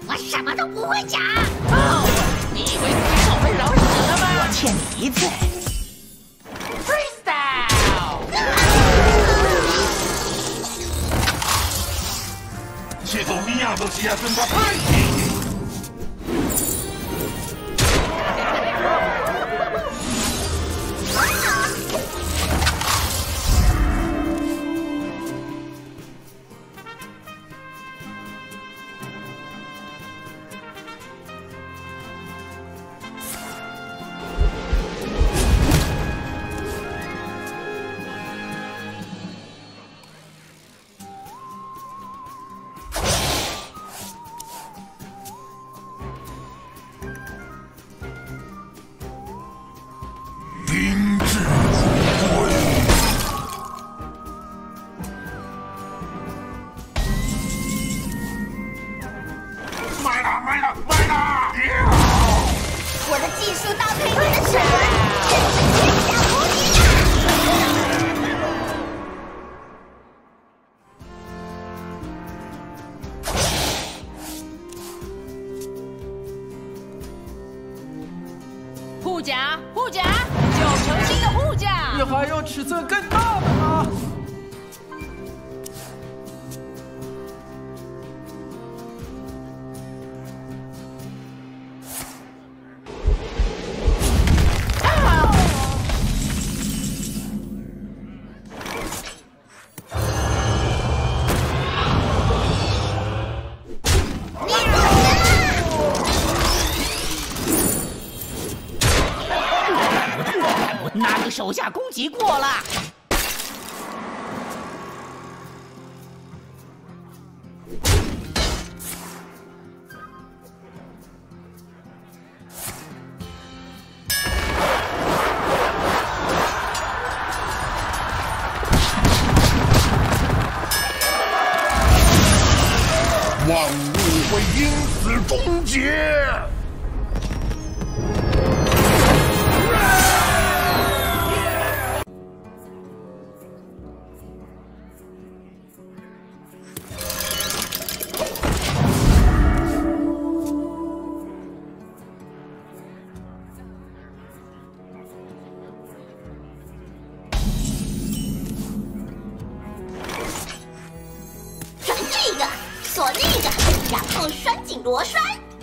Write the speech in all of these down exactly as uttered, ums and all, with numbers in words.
我什么都不会讲。 哦，你以为自己被饶死了吗？ 我欠你一罪。 谢总米亚多西亚森巴派系。 护甲，护甲，九成新的护甲。 你还有尺寸更大的吗？ 哪个手下攻击过了？ 万物会因此终结。 锁那个，然后拴紧螺栓。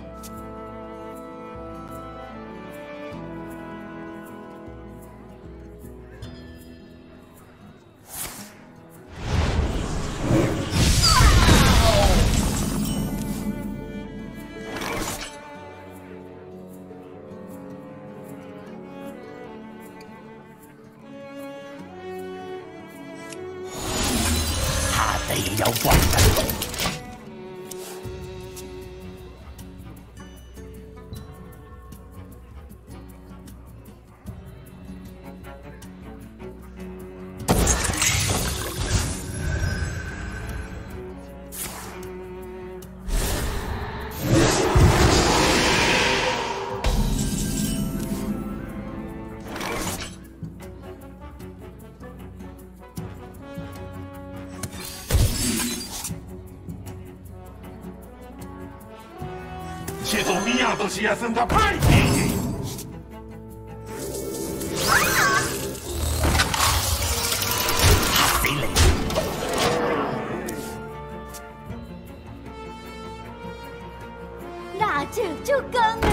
他得要管的。 谢总米亚多西亚森塔派系。 哈贼雷！ 那这就更哎。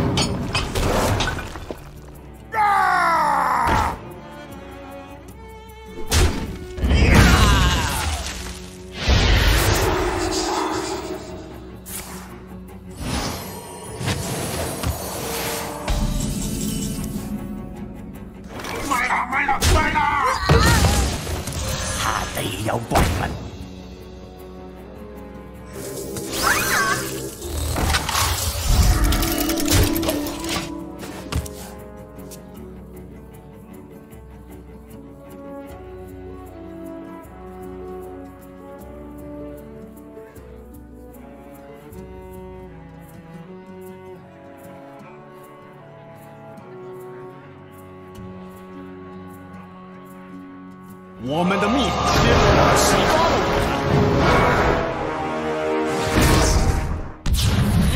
啊！ 他得要关门。 我们的秘法启发了我们。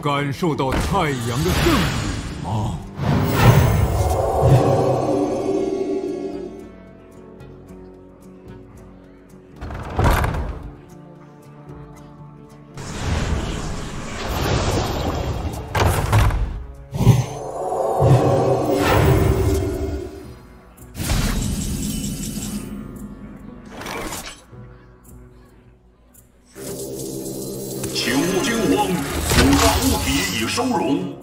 感受到太阳的正义吗？ 请勿惊慌，腐化物体已收容。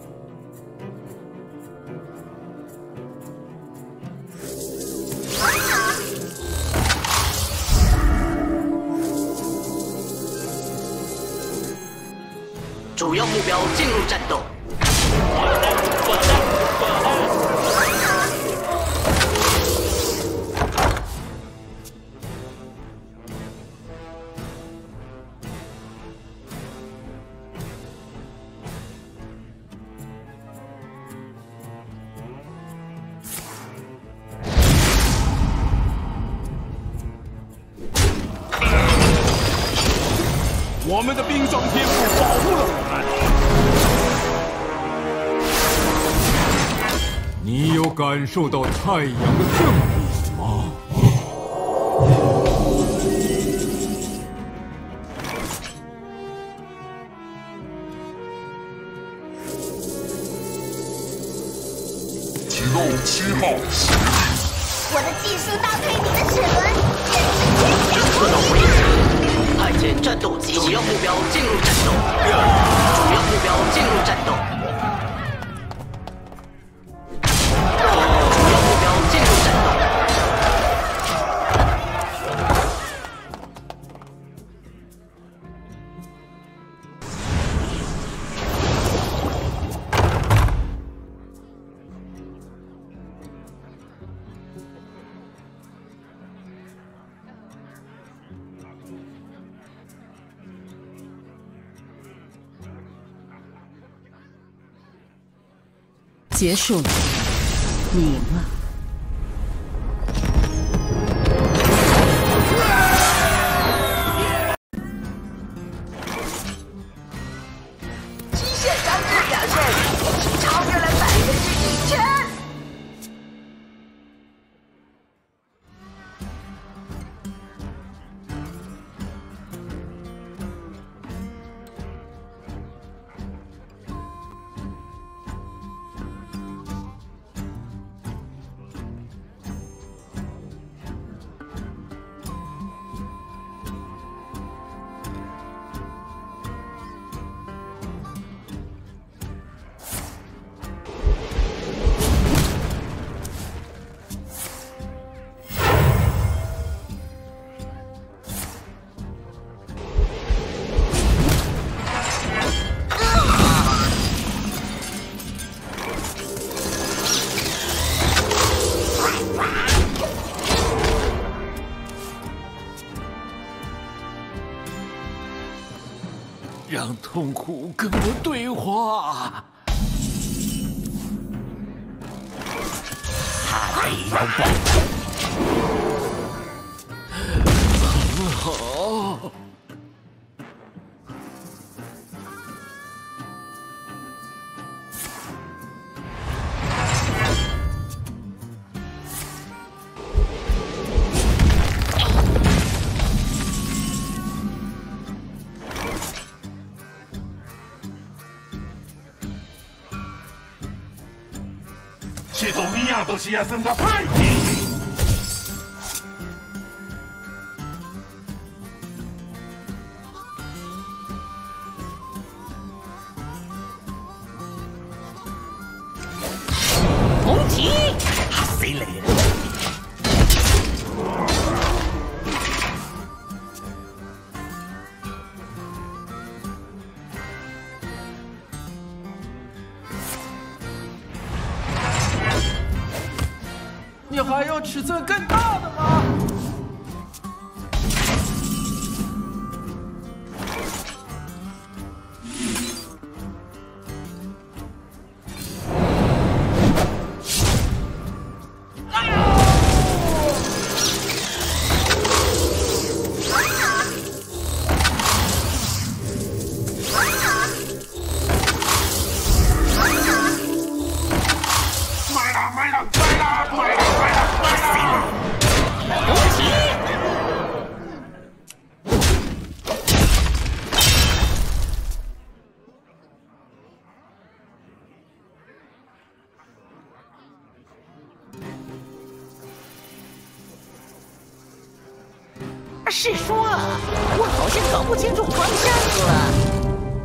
主要目标进入战斗。 我们的冰霜天赋保护了我们。你有感受到太阳的正义吗？ 启动七号奇迹。 我的技术倒推你的齿轮，简直天下无敌！ 派遣战斗机，主要目标进入战斗。主要目标进入战斗。主要目标进入战斗。 结束了，你赢了。 机械装置表现已经超越了百分之一千。 让痛苦跟我对话。 他得要完蛋。 好。 系统尼亚多西亚森的派系。 红旗，哈谁来了？ 你还有尺寸更大的吗？ 是说，我好像搞不清楚方向了。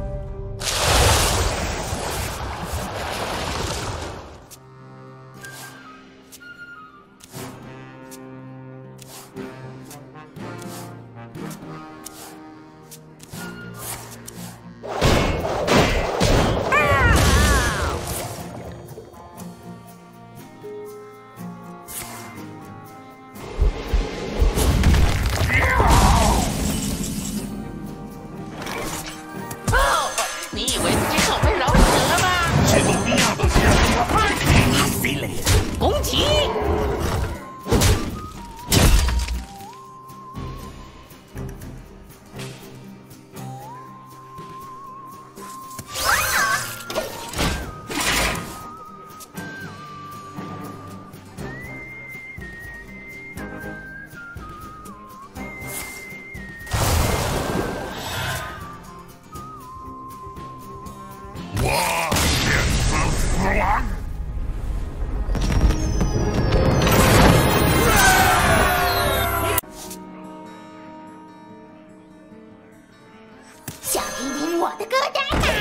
想听听我的歌单吗？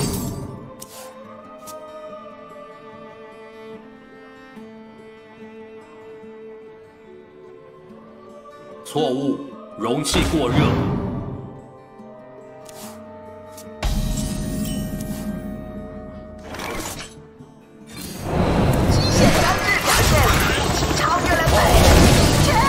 错误，容器过热。 机械装置表现已经超越了本人的极限。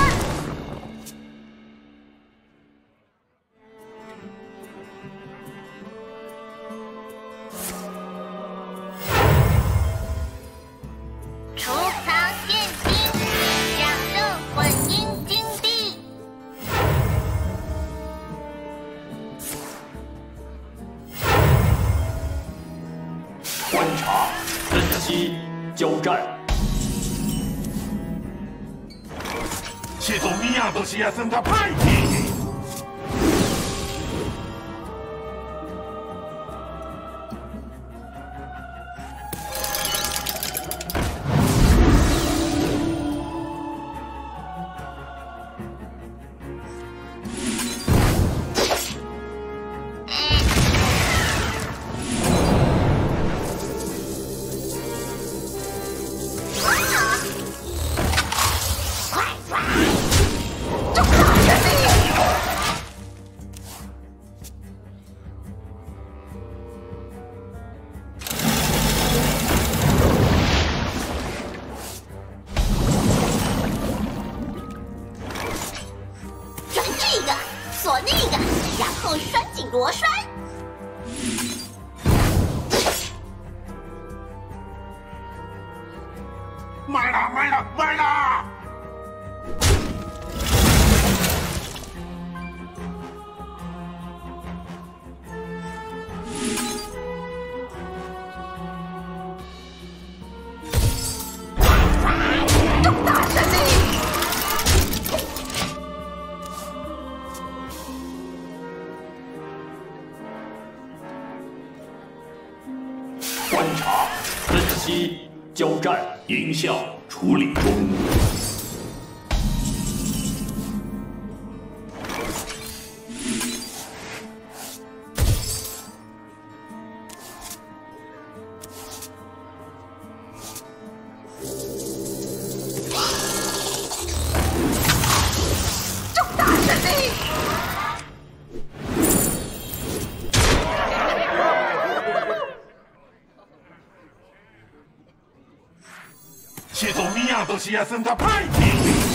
储藏现金，两路混音金币。 观察、分析、交战。系统尼亚多西亚森塔派体。 锁那个，然后拴紧螺栓。 慢了，慢了，慢了！ 重大胜利！ 观察、分析、交战，音效处理中。 重大胜利！ 系统尼亚多西亚森塔派体。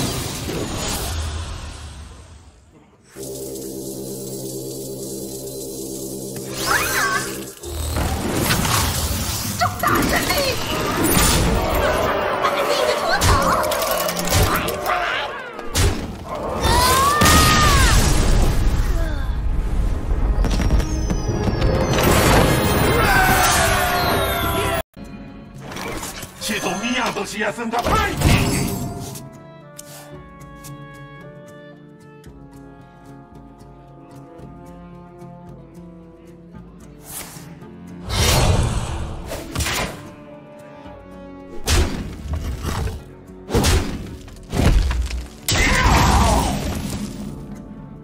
重大胜利！ 把那个拖走！快快！ 系统尼亚多西亚森塔派体。 快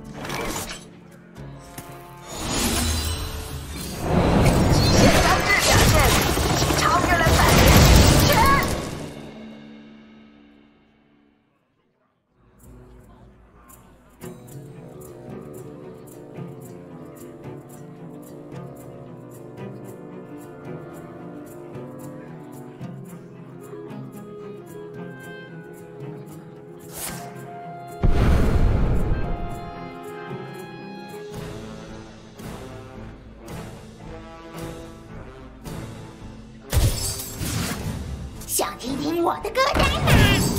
想听听我的歌单吗？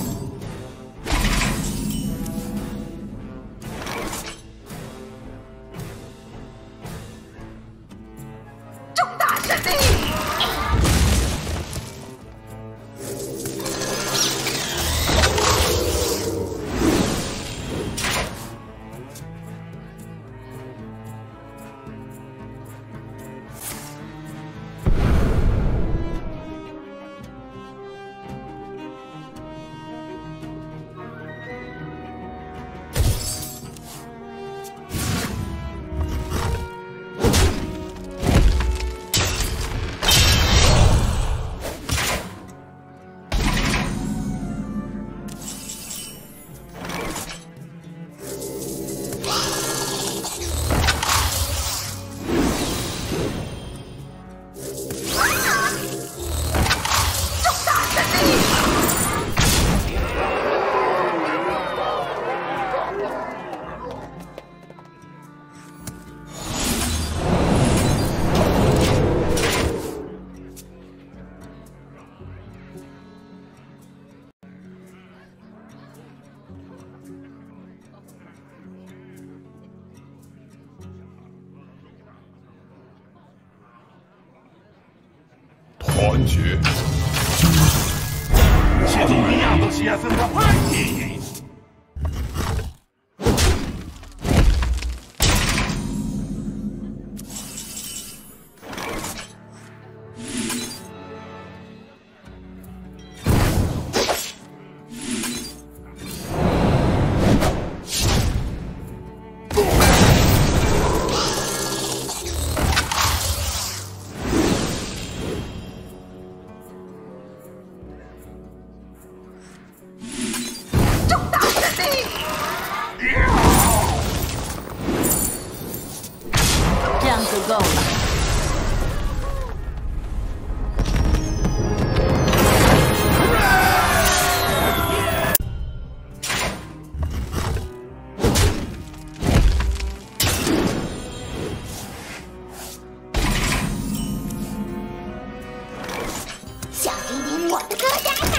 重大胜利！ 团结， 谢谢你亚都西亚森的爱你。 够了。 想听听我的歌单吗？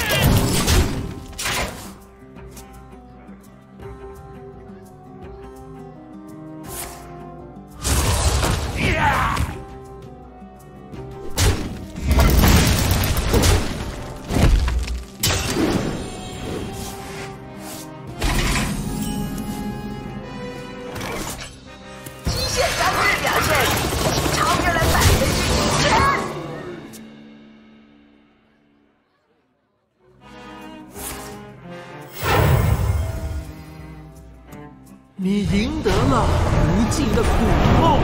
你赢得了无尽的苦痛。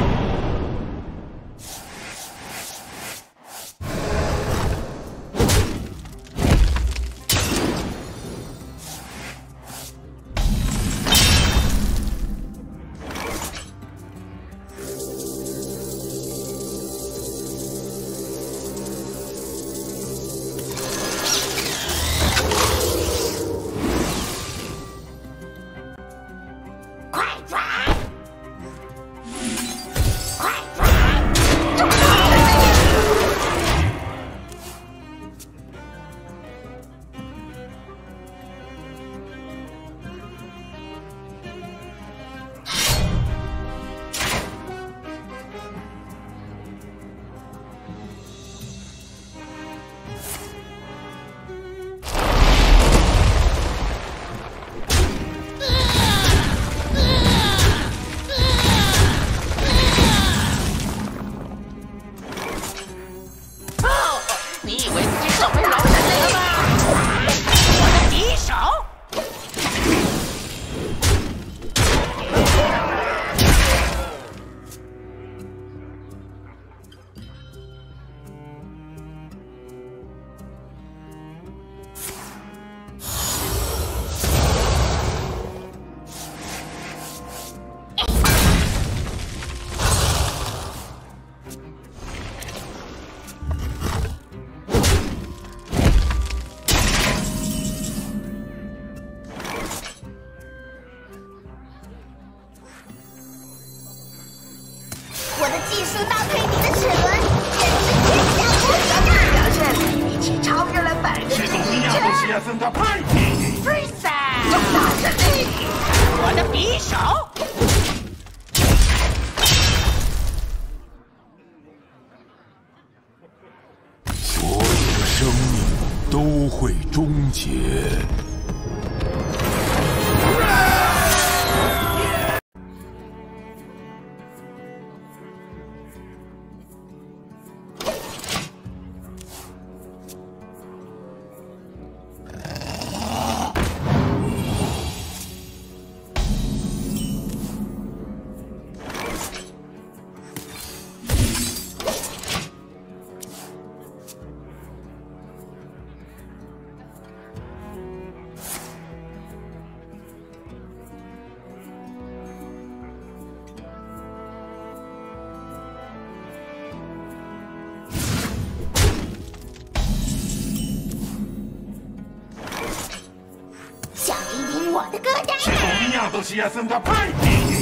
我的技术倒退你的齿轮，真是天下无敌的表现，比起超越了百分之。 是要真的派你。 重大胜利！ 我的匕首。 所有的生命都会终结。 我的歌单。 这种样都是要真的派你。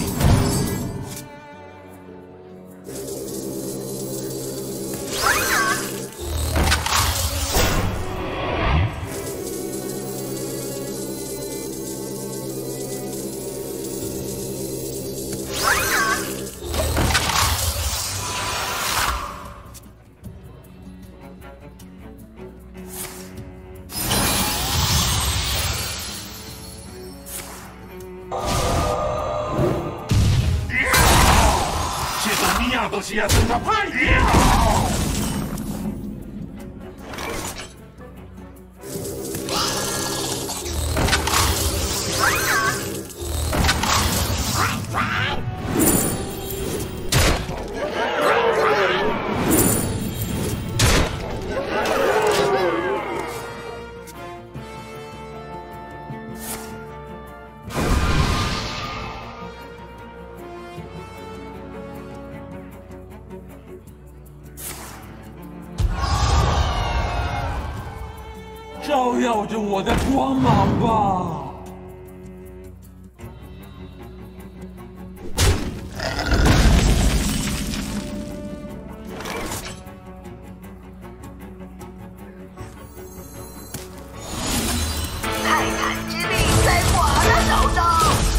都是要真的派你。照耀着我的光芒吧！ 泰坦之力在我的手中。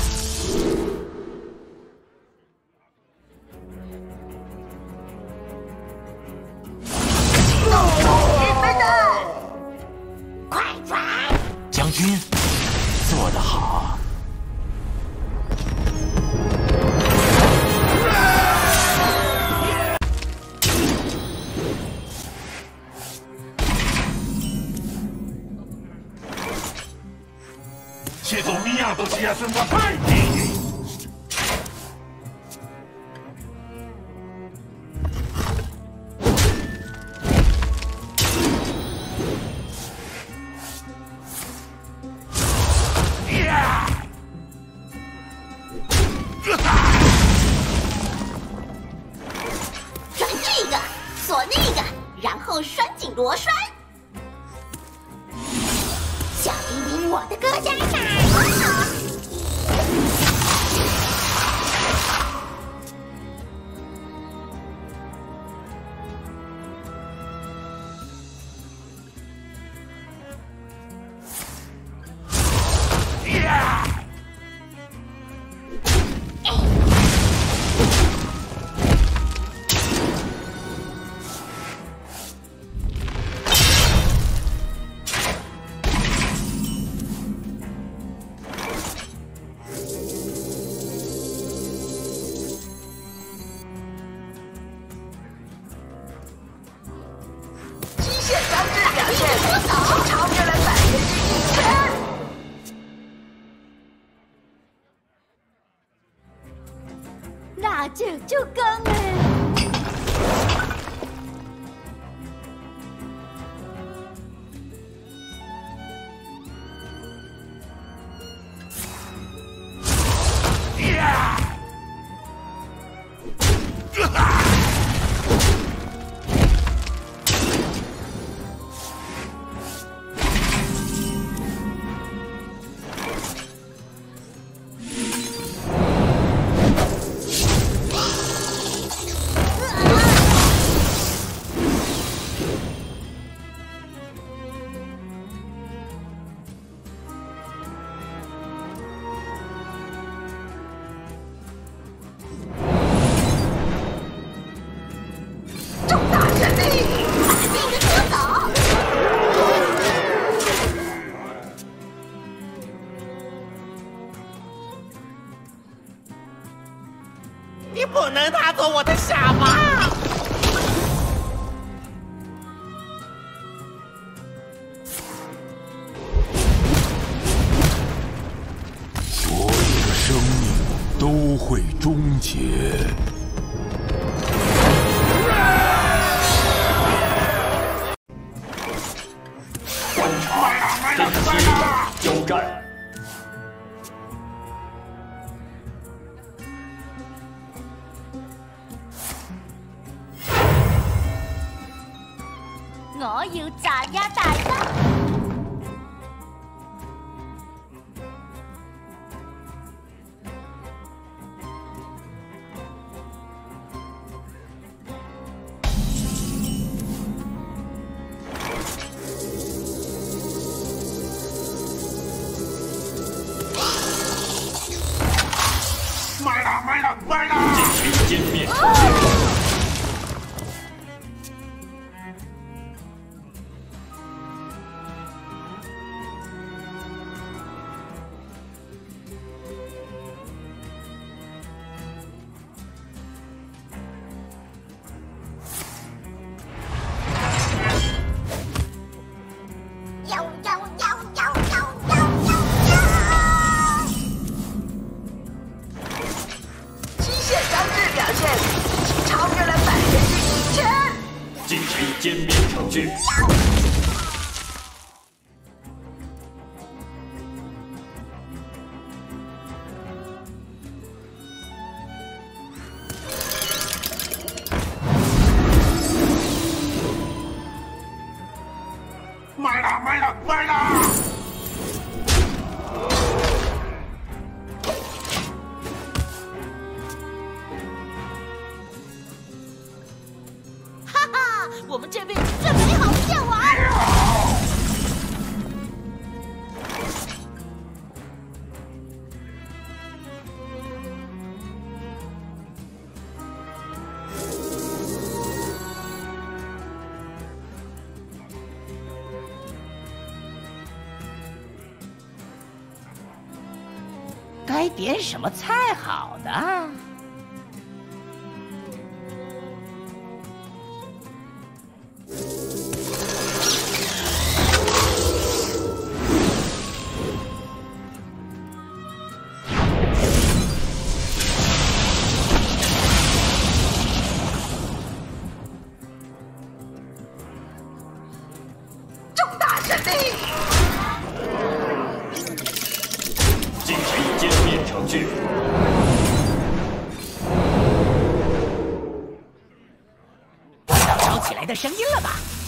将军，做得好！ 这种样都是要真的派你。 转这个，锁那个，然后拴紧螺栓。想听听我的歌单吗？ 超越了百分之一千。 那就就更了。 不能拿走我的下巴！ 所有的生命都会终结。 观察，珍惜，交战。 我要炸呀大家！ 买了买了买了！ 进行歼灭程序。 进行歼灭程序。 买了买了买了！ 我们这辈子最美好的夜晚。 该点什么菜好呢？ 进行歼灭程序。 吵起来的声音了吧？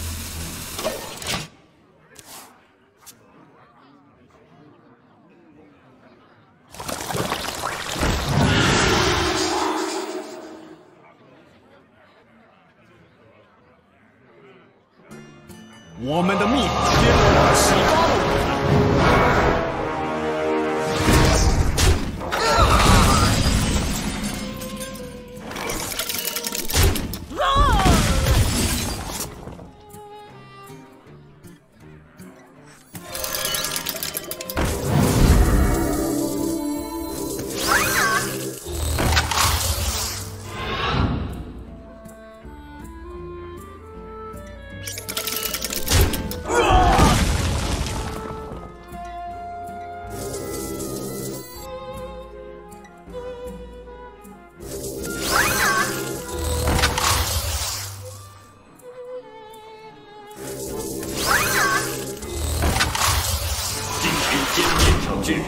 我们的秘法揭露启发了我。 歼灭程序。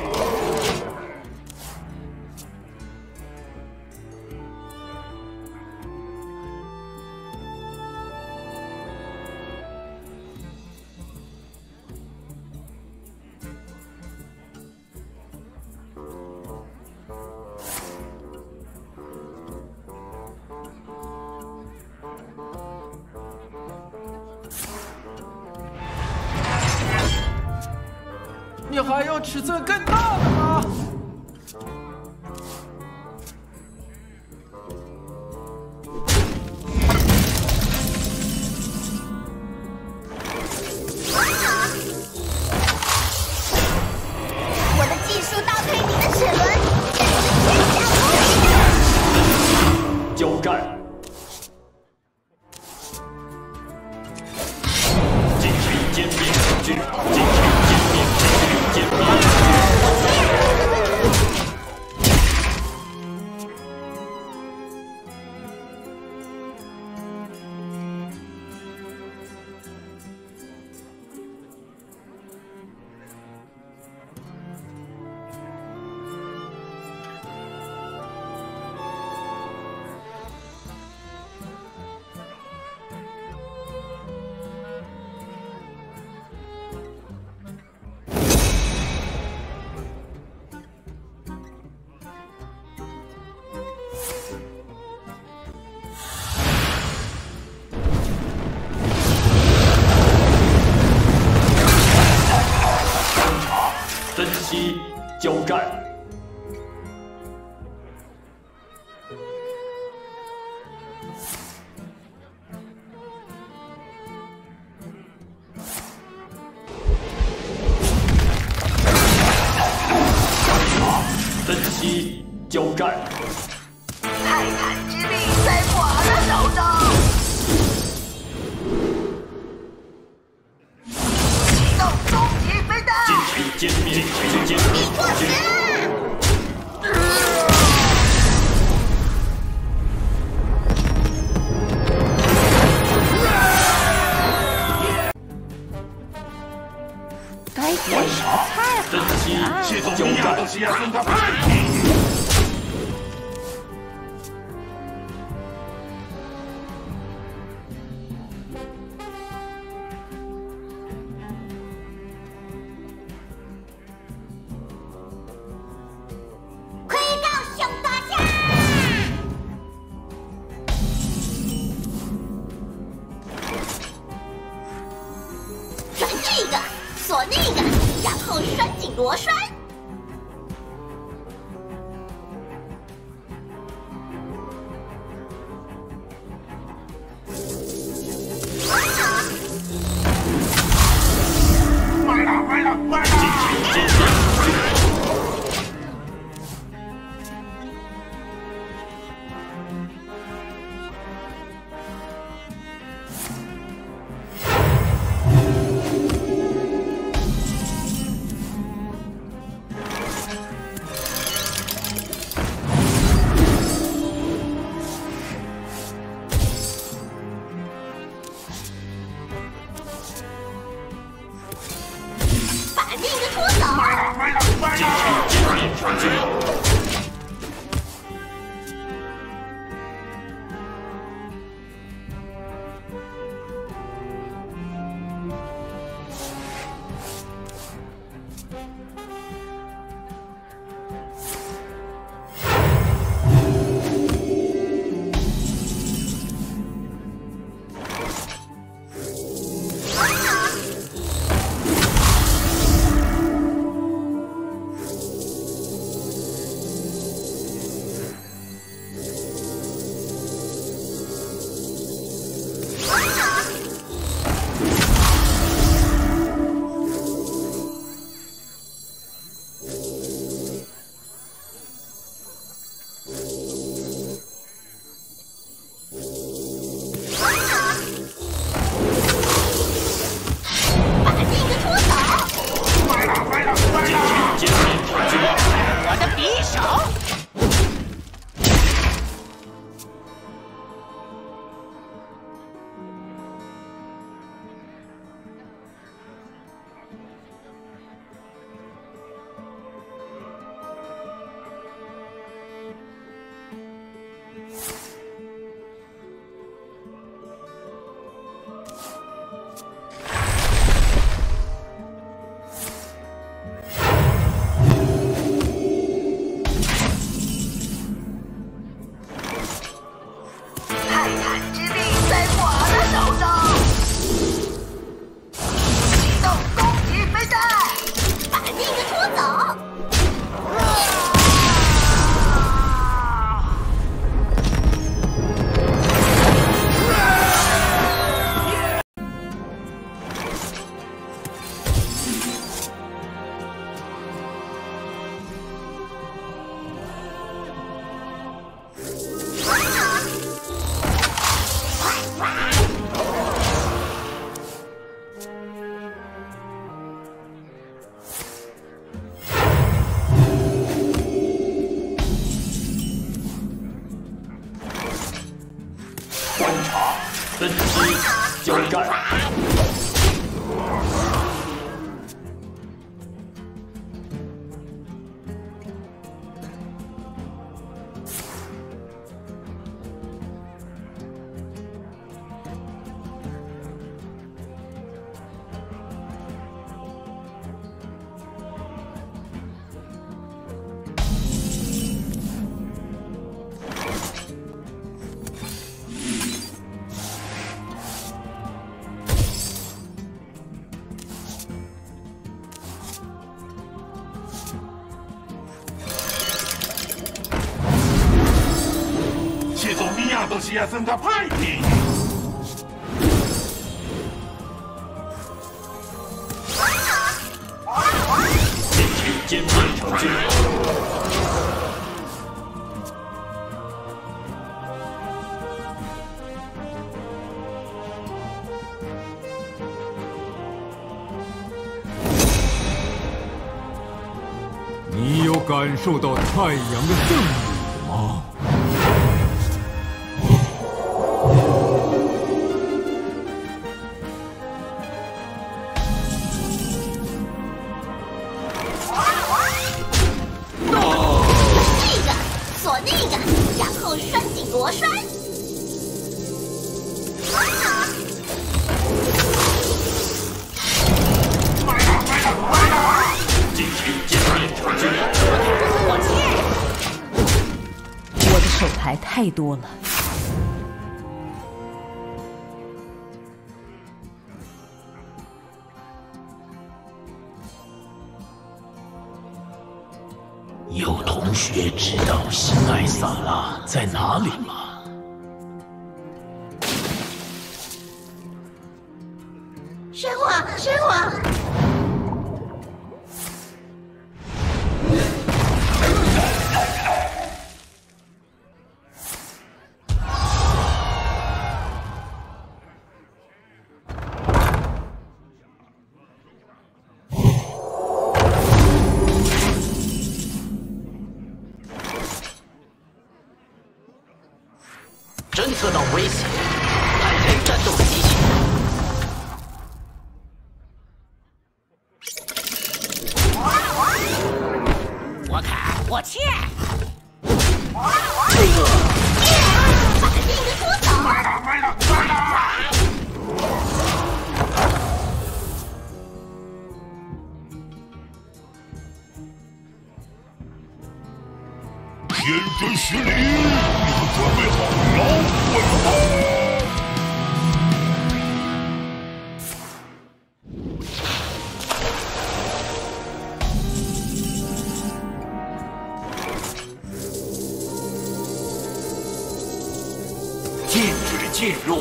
你还有尺寸更大的吗？ 我的技术倒退你的齿轮，真是天下无敌！ 期交战。分期交战。 泰坦之力在我的手中。启动终极飞弹。 进行歼灭，进行歼灭。 过去。 该点什么菜分期系统交战。 东西要送他派。 快到熊大家！转这个，锁那个，然后拴紧螺栓。 坏了坏了坏了！ 把那个拖走。 坏了坏了坏了！ 歼灭全军。 都是亚森的派系。 进行歼灭程序。 你有感受到太阳的正义吗？ 这个锁那个，然后拴紧螺栓。 进行歼灭程序。 我的手牌太多了。 有同学知道新艾萨拉在哪里吗？ 神话，神话！ 侦测到威胁，开展战斗机器。 我砍，我切。 把那个拖走！ 天真实力，你们准备好摇滚了吗？ 禁止进入。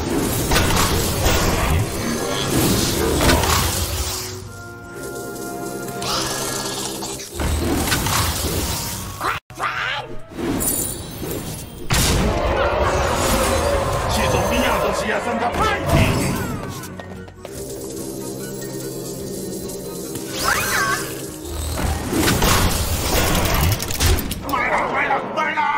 西索比亚都是亚森的派系。来了来了来了！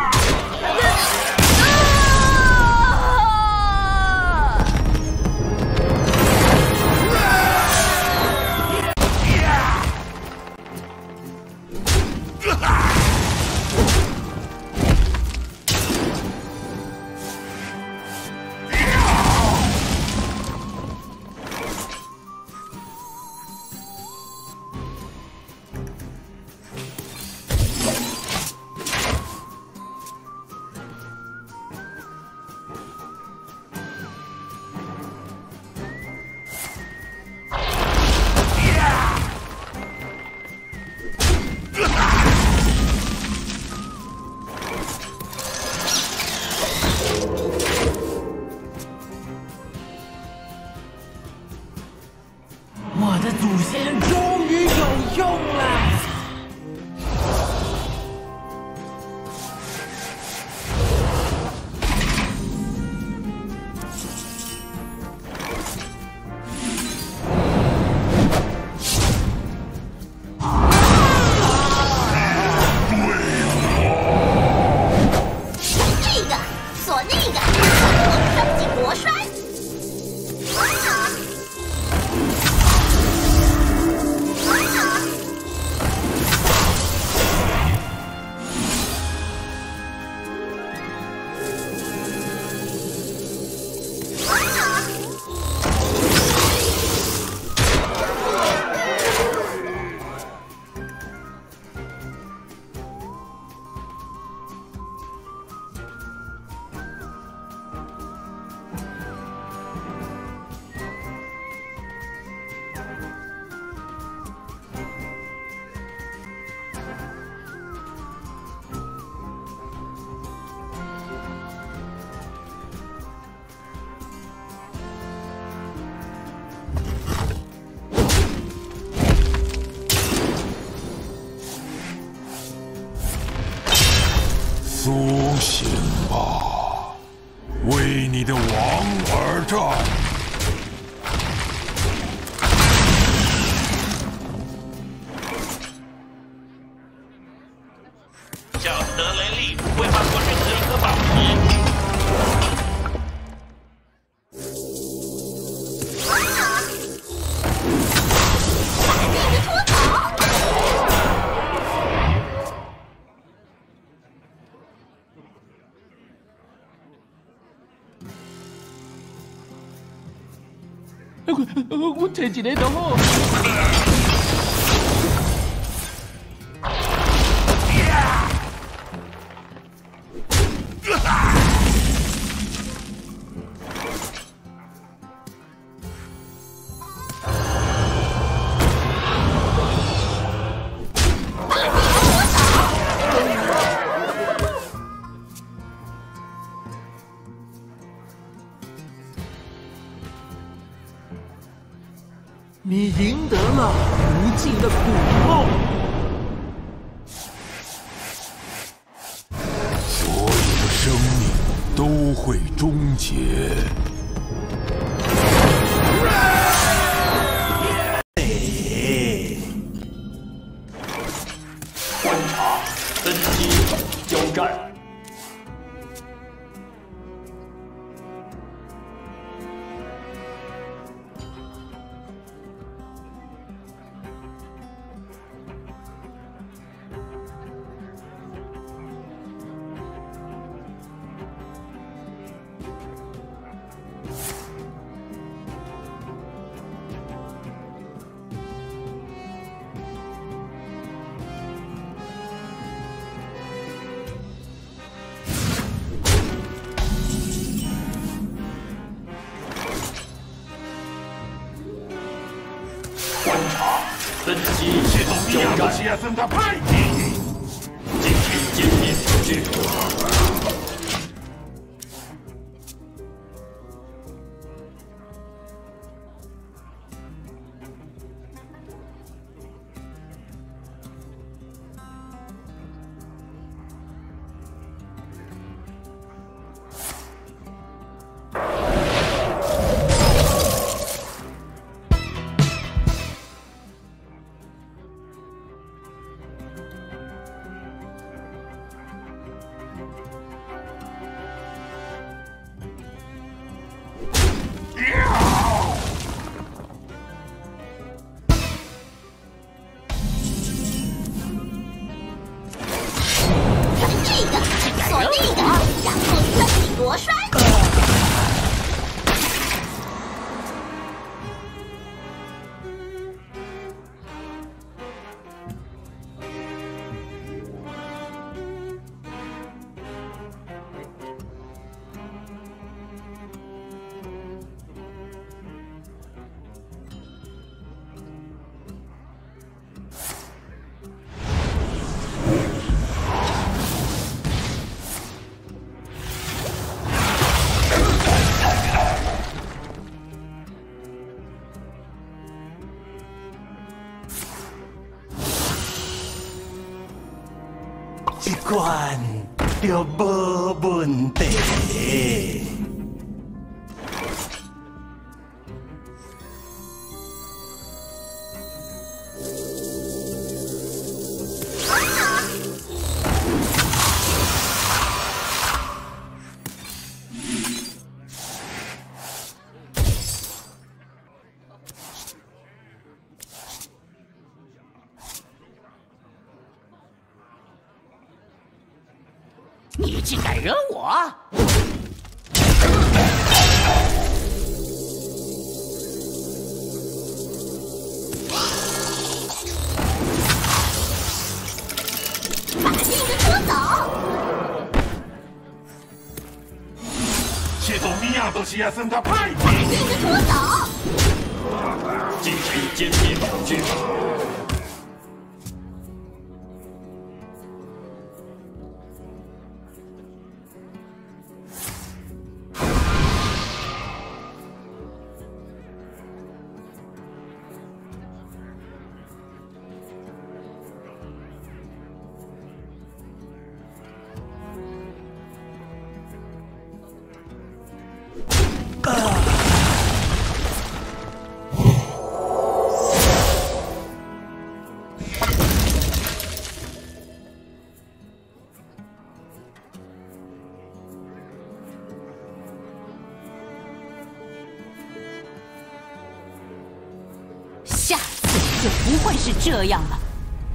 我的祖先终于有用了！ 这个锁那个，然后拴紧螺栓。 苏醒吧，为你的王而战！ 向德雷利会换过任何一颗宝石。 我摕一个就好。你赢得了无尽的苦痛。 所有的生命都会终结。 观察、分析、交战。 观察、分析、交战，进行歼灭程序。 国栓。 这关就无问题。 你竟敢惹我！ 把这个拖走！ 这种米亚都是要生他派！ 把这个拖走！ 进行歼灭程序。 啊！ 下次就不会是这样了。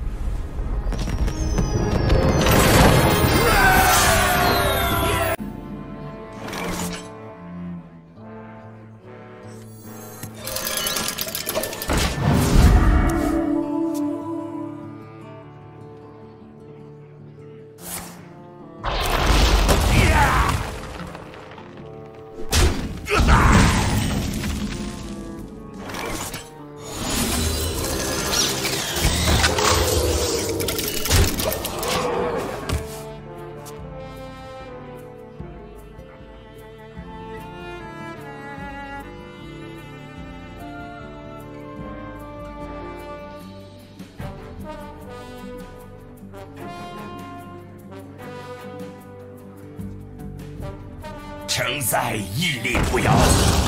承载屹立不摇。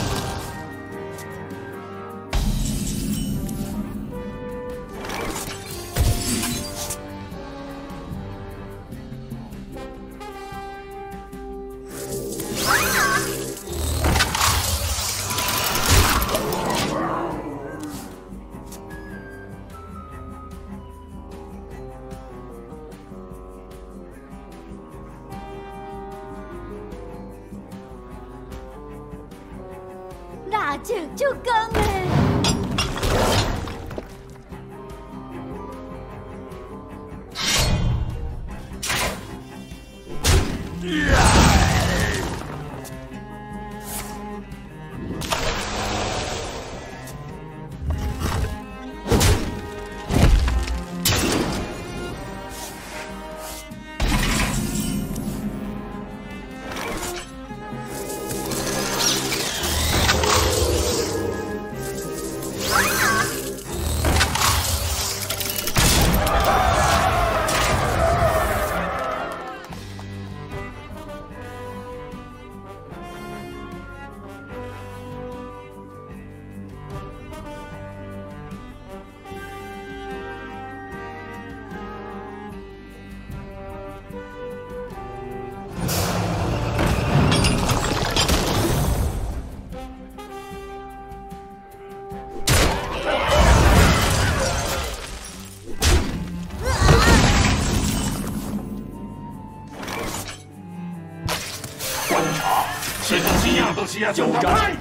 那就就更哎。 交战！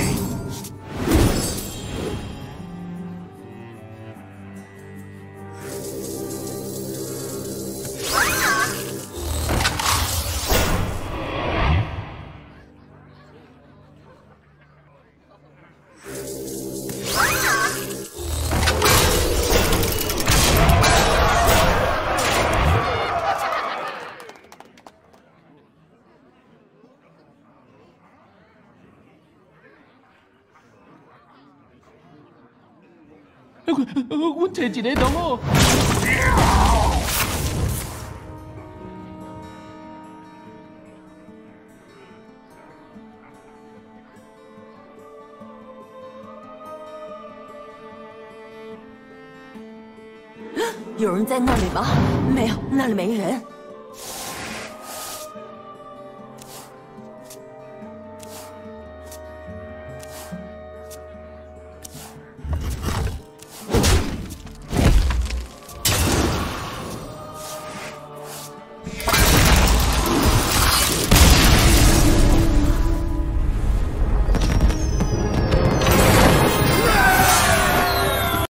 阮摕一个同哦。 有人在那里吗？没有，那里没人。